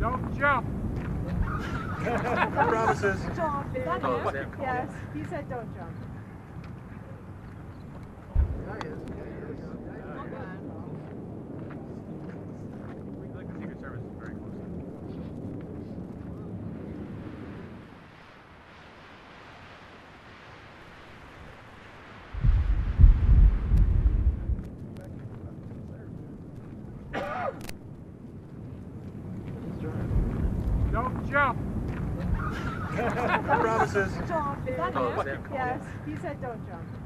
Don't jump. Promises. Jump. Is that Oh, him? Yes, he said don't jump. Yeah, he is. Like the Secret Service is very close. Don't jump. Promises. Jump. Is that Oh, him? Yes, he said don't jump.